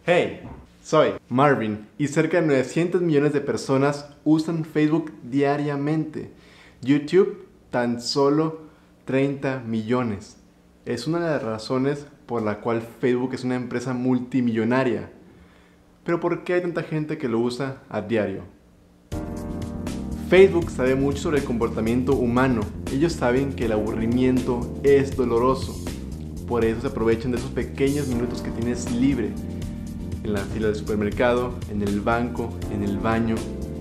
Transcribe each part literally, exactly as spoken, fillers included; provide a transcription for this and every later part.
Hey, soy Marvin y cerca de novecientos millones de personas usan Facebook diariamente. YouTube tan solo treinta millones. Es una de las razones por la cual Facebook es una empresa multimillonaria. Pero ¿por qué hay tanta gente que lo usa a diario? Facebook sabe mucho sobre el comportamiento humano. Ellos saben que el aburrimiento es doloroso. Por eso se aprovechan de esos pequeños minutos que tienes libre. En la fila del supermercado, en el banco, en el baño.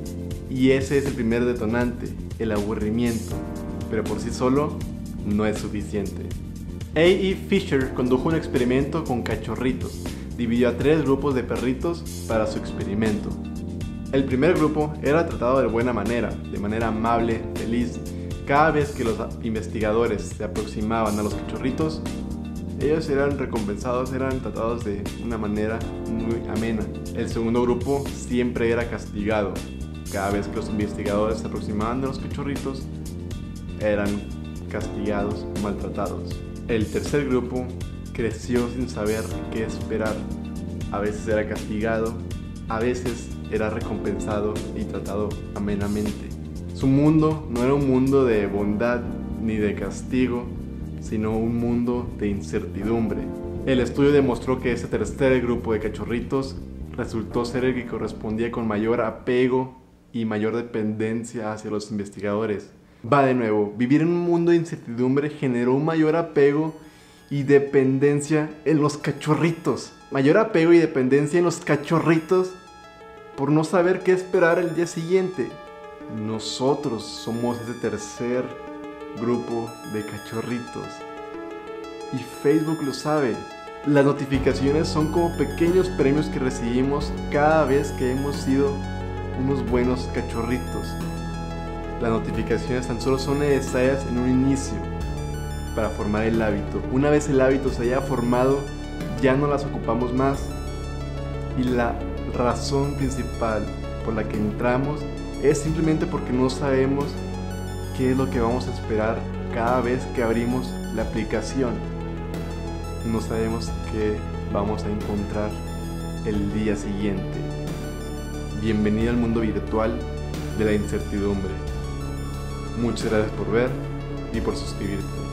Y ese es el primer detonante, el aburrimiento. Pero por sí solo no es suficiente. A E Fisher condujo un experimento con cachorritos. Dividió a tres grupos de perritos para su experimento. El primer grupo era tratado de buena manera, de manera amable, feliz. Cada vez que los investigadores se aproximaban a los cachorritos, ellos eran recompensados, eran tratados de una manera muy amena. El segundo grupo siempre era castigado. Cada vez que los investigadores se aproximaban de los cachorritos, eran castigados, maltratados. El tercer grupo creció sin saber qué esperar. A veces era castigado, a veces era recompensado y tratado amenamente. Su mundo no era un mundo de bondad ni de castigo, sino un mundo de incertidumbre. El estudio demostró que ese tercer grupo de cachorritos resultó ser el que correspondía con mayor apego y mayor dependencia hacia los investigadores. Va de nuevo, vivir en un mundo de incertidumbre generó un mayor apego y dependencia en los cachorritos. Mayor apego y dependencia en los cachorritos por no saber qué esperar el día siguiente. Nosotros somos ese tercer grupo de cachorritos. Y Facebook lo sabe. Las notificaciones son como pequeños premios que recibimos cada vez que hemos sido unos buenos cachorritos. Las notificaciones tan solo son necesarias en un inicio para formar el hábito. Una vez el hábito se haya formado, ya no las ocupamos más. Y la razón principal por la que entramos es simplemente porque no sabemos qué es lo que vamos a esperar cada vez que abrimos la aplicación. No sabemos qué vamos a encontrar el día siguiente. Bienvenido al mundo virtual de la incertidumbre. Muchas gracias por ver y por suscribirte.